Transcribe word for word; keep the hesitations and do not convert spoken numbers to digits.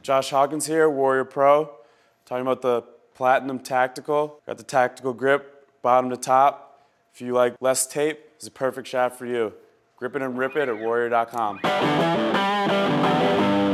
Josh Hawkins here, Warrior Pro. Talking about the Platinum Tactical. Got the tactical grip, bottom to top. If you like less tape, it's a perfect shaft for you. Grip it and rip it at warrior dot com.